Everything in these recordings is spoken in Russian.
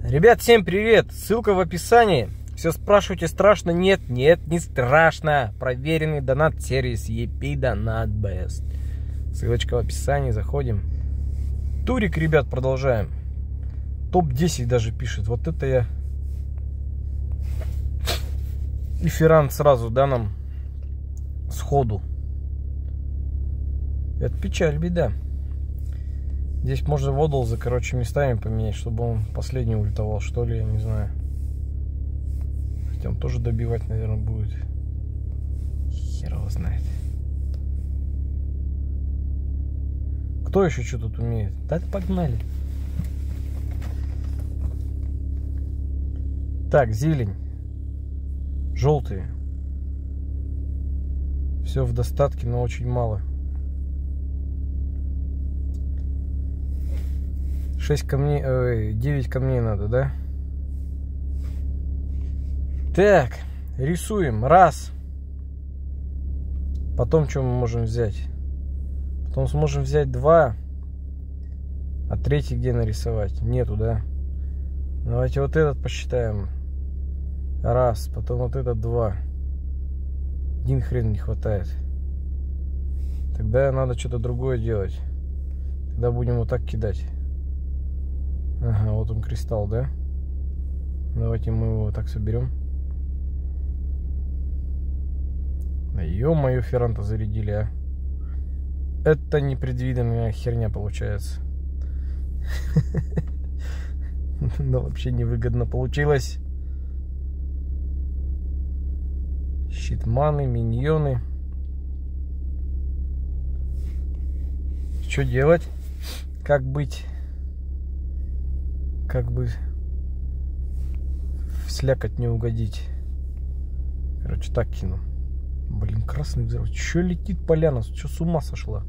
Ребят, всем привет! Ссылка в описании. Все спрашиваете, страшно? Нет, нет, не страшно. Проверенный донат-сервис EP Donat Best. Ссылочка в описании, заходим. Турик, ребят, продолжаем. Топ-10 даже пишет. Вот это я. Реферант сразу, да, нам сходу. Это печаль, беда. Здесь можно водолза, короче, местами поменять, чтобы он последний ультовал, что ли, я не знаю. Хотя он тоже добивать, наверное, будет. Хер его знает. Кто еще что тут умеет? Так, погнали. Так, зелень. Желтые. Все в достатке, но очень мало. 6 камней, 9 камней надо, да? Так, рисуем. Раз. Потом что мы можем взять? Потом сможем взять 2. А третий где нарисовать? Нету, да? Давайте вот этот посчитаем. Раз. Потом вот этот 2. Один хрен не хватает. Тогда надо что-то другое делать. Тогда будем вот так кидать. Ага, вот он кристалл, да? Давайте мы его вот так соберем. Да ё-моё, ферранта зарядили, а. Это непредвиденная херня получается. Но вообще невыгодно получилось. Щитманы, миньоны. Что делать? Как быть? Как бы в слякоть не угодить. Короче, так кину. Блин, красный взрыв. Че летит поляна? Че с ума сошла?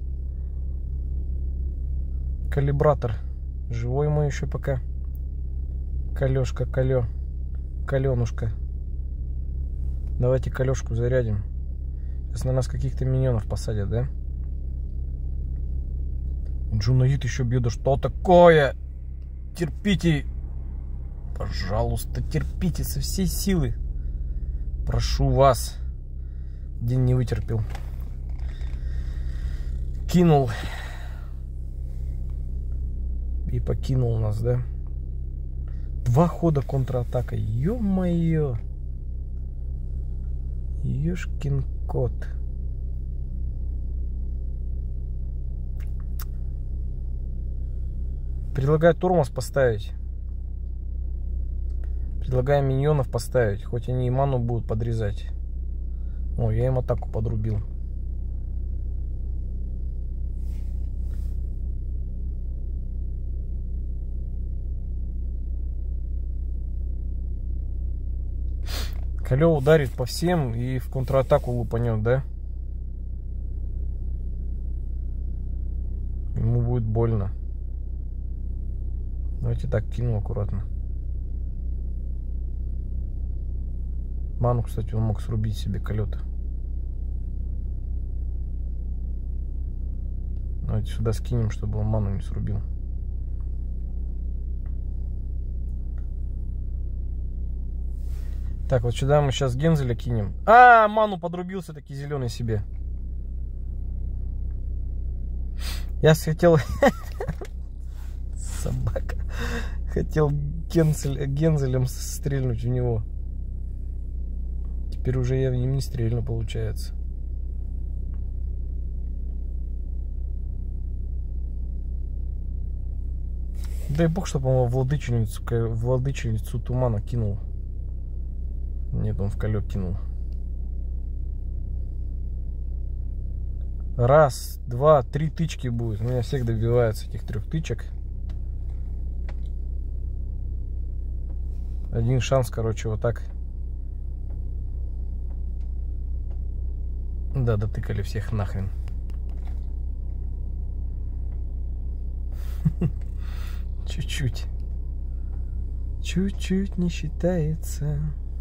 Калибратор. Живой мой еще пока. Колешка, каленушка. Давайте колешку зарядим. Сейчас на нас каких-то миньонов посадят, да? Джунаид еще бьет. Да что такое? Терпите, пожалуйста, терпите со всей силы. Прошу вас. День не вытерпел. Кинул. И покинул нас, да? 2 хода контратака. Ё-моё. Ёшкин кот. Предлагаю тормоз поставить. Предлагаю миньонов поставить. Хоть они и ману будут подрезать. О, я им атаку подрубил. Колё ударит по всем и в контратаку лупанет, да? Ему будет больно. Давайте так кину аккуратно. Ману, кстати, он мог срубить себе колета. Давайте сюда скинем, чтобы он ману не срубил. Так, вот сюда мы сейчас Гензеля кинем. А, ману подрубился таки зеленый себе. Я хотел... Собака. Хотел Гензелем стрельнуть в него. Теперь уже я в ним не стрельну, получается. Дай бог, чтобы он владыченицу тумана кинул. Нет, он в колек кинул. 1, 2, 3 тычки будет. У меня всех добивается этих 3 тычек. Один шанс, короче, вот так. Да, дотыкали всех нахрен. Чуть-чуть. Чуть-чуть не считается.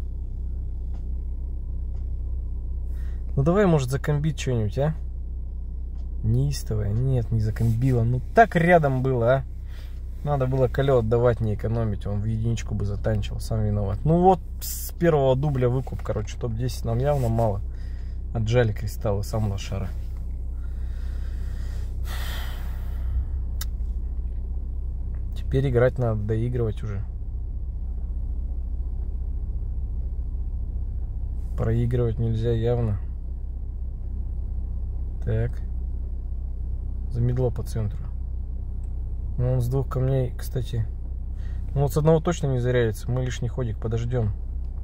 Ну давай, может, закомбить что-нибудь, а? Неистовая. Нет, не закомбила. Ну так рядом было, а? Надо было колё отдавать, не экономить. Он в единичку бы затанчил, сам виноват. Ну вот, с первого дубля выкуп, короче, топ-10 нам явно мало. Отжали кристаллы, сам лошара. Теперь играть надо, доигрывать уже. Проигрывать нельзя явно. Так. Замедло по центру. Ну, он с двух камней, кстати. Ну вот с одного точно не зарядится. Мы лишний ходик подождем.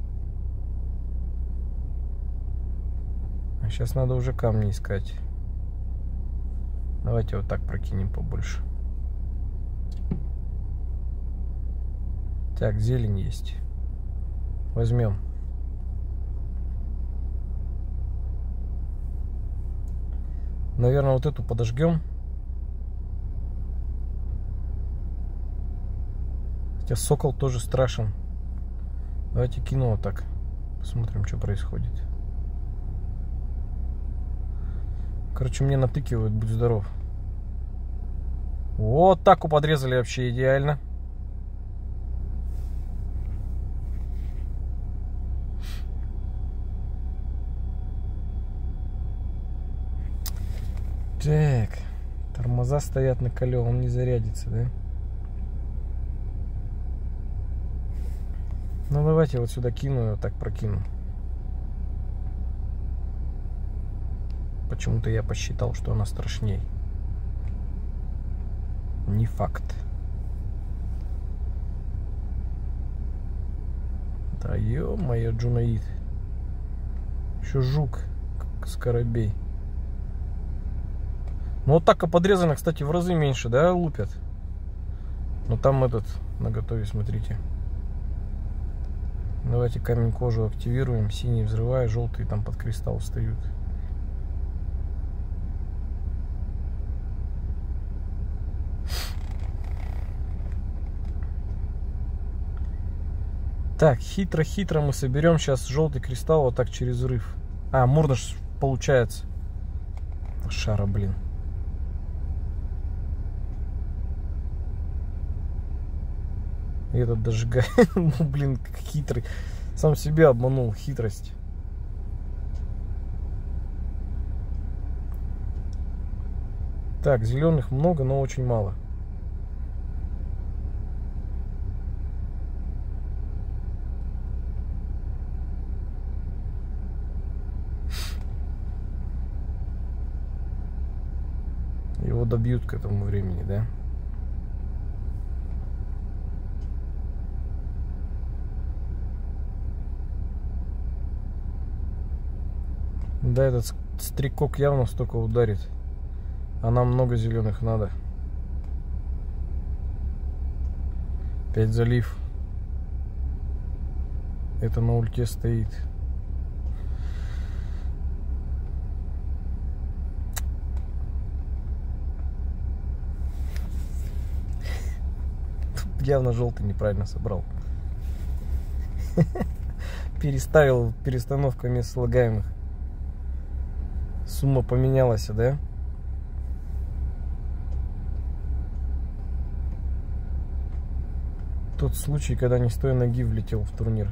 А сейчас надо уже камни искать. Давайте вот так прокинем побольше. Так, зелень есть. Возьмем. Наверное, вот эту подожгем. Хотя сокол тоже страшен. Давайте кину вот так. Посмотрим, что происходит. Короче, мне натыкивают, будь здоров. Вот так подрезали вообще идеально. Так, тормоза стоят на коле, он не зарядится, да? Ну давайте вот сюда кину, вот так прокину. Почему-то я посчитал, что она страшней. Не факт. Да ё-моё, Джунаид. Еще жук, как скоробей. Ну вот так подрезано, кстати, в разы меньше, да, лупят. Но там этот наготове, смотрите. Давайте камень кожу активируем. Синий взрываю, желтые там под кристалл встают. Так, хитро-хитро мы соберем сейчас желтый кристалл вот так через взрыв. А, можно ж получается. Шара, блин. И этот дожигает. Ну, блин, как хитрый. Сам себя обманул, хитрость. Так, зеленых много, но очень мало. Его добьют к этому времени, да? Да, этот стрекок явно столько ударит. А нам много зеленых надо. Опять залив. Это на ульте стоит. Тут явно желтый неправильно собрал. Переставил перестановка мест слагаемых. Сумма поменялась, да? Тот случай, когда не с той ноги влетел в турнир.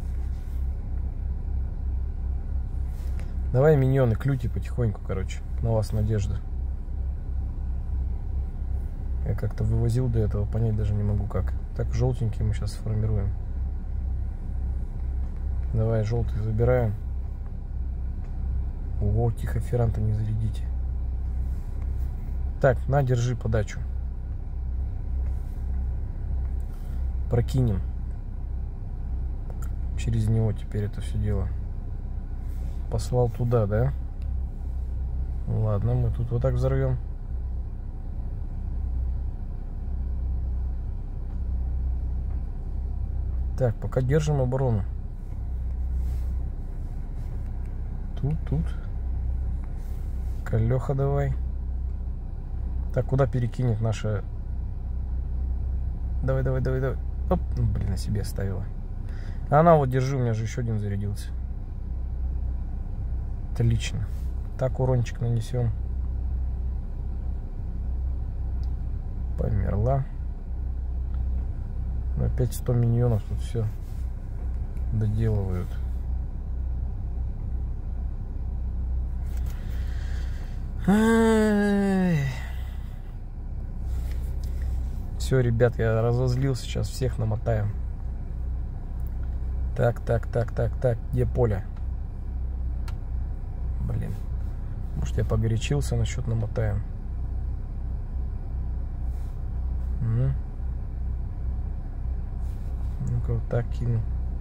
Давай, миньоны, клюйте потихоньку, короче. На вас надежда. Я как-то вывозил до этого, понять даже не могу как. Так, желтенький мы сейчас сформируем. Давай, желтый забираем. Ого, тихо, ферранта не зарядите. Так, на, держи подачу. Прокинем. Через него теперь это все дело. Послал туда, да? Ладно, мы тут вот так взорвем. Так, пока держим оборону. Тут. Колеха давай. Так, куда перекинет наша... Давай. Оп, ну, блин, на себе оставила. Она вот, держи, у меня же еще один зарядился. Отлично. Так, урончик нанесем. Померла. Опять 100 миньонов тут все доделывают. Все, ребят, я разозлился, сейчас всех намотаем. Так, где поле? Блин, может я погорячился насчет намотаем. Ну-ка вот так кину.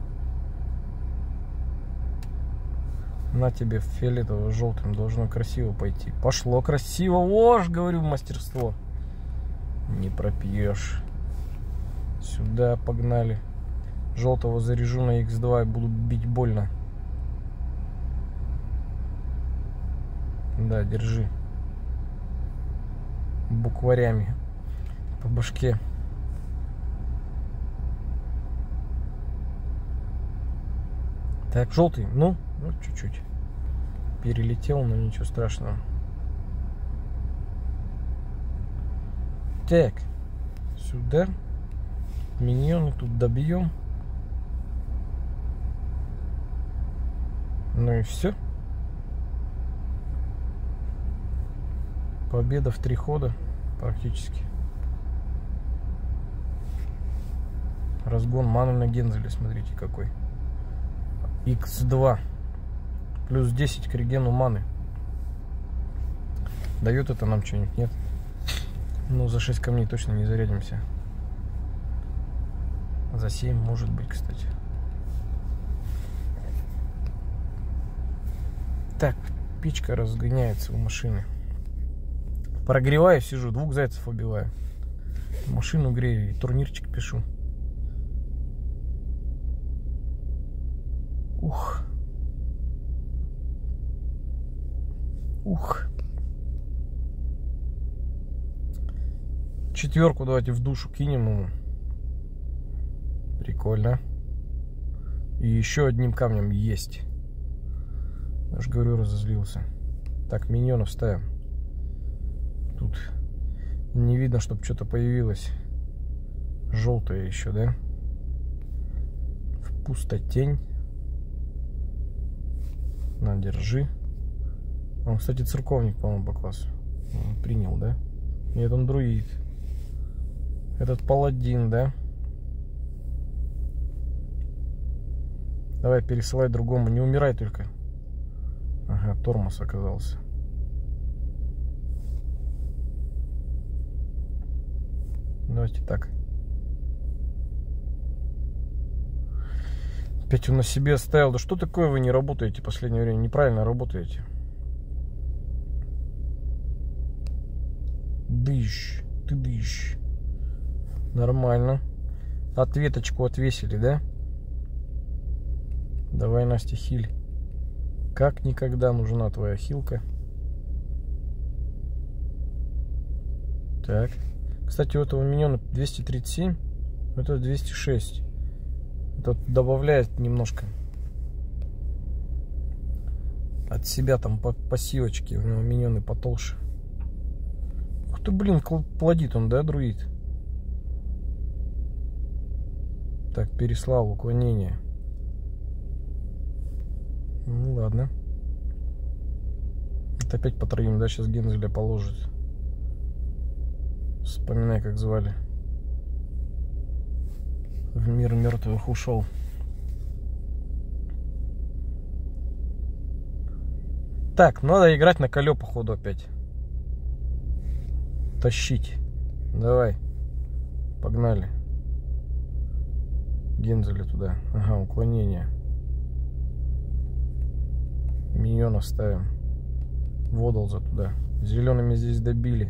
На тебе фиолетово-желтым должно красиво пойти. Пошло красиво. Ож, говорю, мастерство. Не пропьешь. Сюда погнали. Желтого заряжу на X2 и буду бить больно. Да, держи. Букварями по башке. Так, желтый, ну чуть-чуть перелетел, но ничего страшного. Так, сюда миньоны тут добьем. Ну и все. Победа в 3 хода практически. Разгон маны на Гензеле, смотрите какой. X2 плюс 10 к регену маны. Дает это нам что-нибудь? Нет. Ну, за 6 камней точно не зарядимся. За 7 может быть, кстати. Так, печка разгоняется у машины. Прогреваю, сижу, 2 зайцев убиваю. Машину грею и турнирчик пишу. Ух. 4 давайте в душу кинем ему. Прикольно. И еще одним камнем есть. Я же говорю, разозлился. Так, миньонов ставим. Тут не видно, чтобы что-то появилось. Желтое еще, да? В пустотень. На, держи. Он, кстати, церковник, по-моему, по классу. Он принял, да? Нет, он друид. Этот паладин, да? Давай пересылай другому. Не умирай только. Ага, тормоз оказался. Давайте так. Опять он на себе оставил. Да что такое вы не работаете в последнее время? Неправильно работаете. Дыщ. Ты дыщ. Нормально. Ответочку отвесили, да? Давай, Настя, хиль. Как никогда нужна твоя хилка. Так. Кстати, у этого миньона 237. Это 206. Это добавляет немножко от себя там по пассивочке. У него миньоны потолще. Ух ты, блин, плодит он, да, друид? Так, переслал уклонение. Ну ладно. Это опять по 3, да, сейчас Гензеля положит. Вспоминай, как звали. В мир мертвых ушел. Так, надо играть на колё, походу, опять. Тащить. Давай. Погнали. Гензеля туда. Ага, уклонение. Миньона ставим. Водолза туда. Зелеными здесь добили.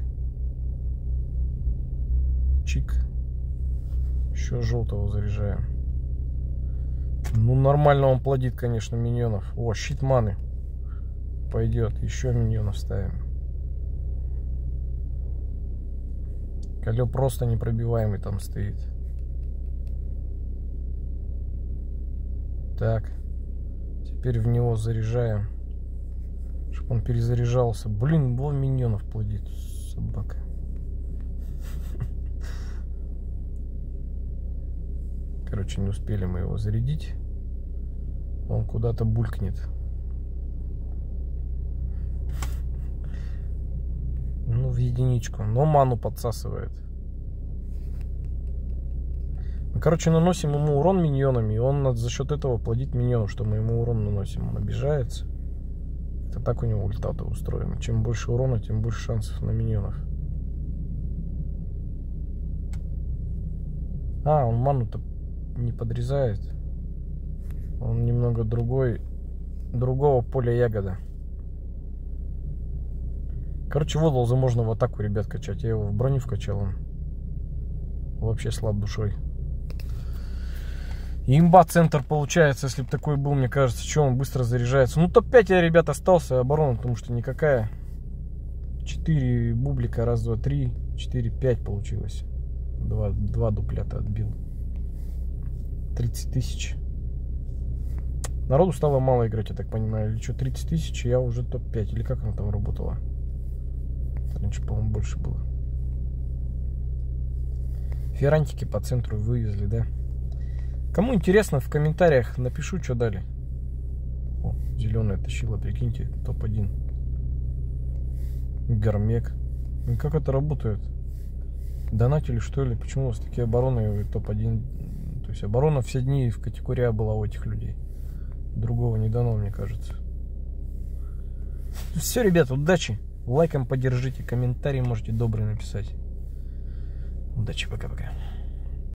Чик. Еще желтого заряжаем. Ну, нормально он плодит, конечно, миньонов. О, щит маны. Пойдет. Еще миньонов ставим. Колё просто непробиваемый там стоит. Так. Теперь в него заряжаем. Чтобы он перезаряжался. Блин, вон миньонов плодит. Собака. Короче, не успели мы его зарядить. Он куда-то булькнет. Ну, в единичку. Но ману подсасывает. Ну, короче, наносим ему урон миньонами. И он за счет этого плодит миньонов, что мы ему урон наносим. Он обижается. Это так у него ульта-то устроена. Чем больше урона, тем больше шансов на миньонов. А, он ману-то не подрезает. Он немного другого поля ягода. Короче, водолза можно в атаку, ребят, качать. Я его в броню вкачал, он вообще слаб душой. Имба центр получается, если бы такой был, мне кажется. Что, он быстро заряжается. Ну, топ-5 я, ребят, остался оборона, потому что никакая. 4 бублика, раз, два, 3, 4, 5 получилось. Два дуплета отбил. 30 тысяч. Народу стало мало играть, я так понимаю. Или что, 30 тысяч, я уже топ-5. Или как она там работала? Раньше, по-моему, больше было. Феррантики по центру вывезли, да? Кому интересно, в комментариях напишу, что дали. О, зеленая тащила, прикиньте, топ-1. Гармек. И как это работает? Донатили, что ли? Почему у вас такие обороны топ-1? То есть оборона все дни в категории А была у этих людей. Другого не дано, мне кажется. Все, ребят, удачи. Лайком поддержите, комментарий можете добрый написать. Удачи, пока-пока.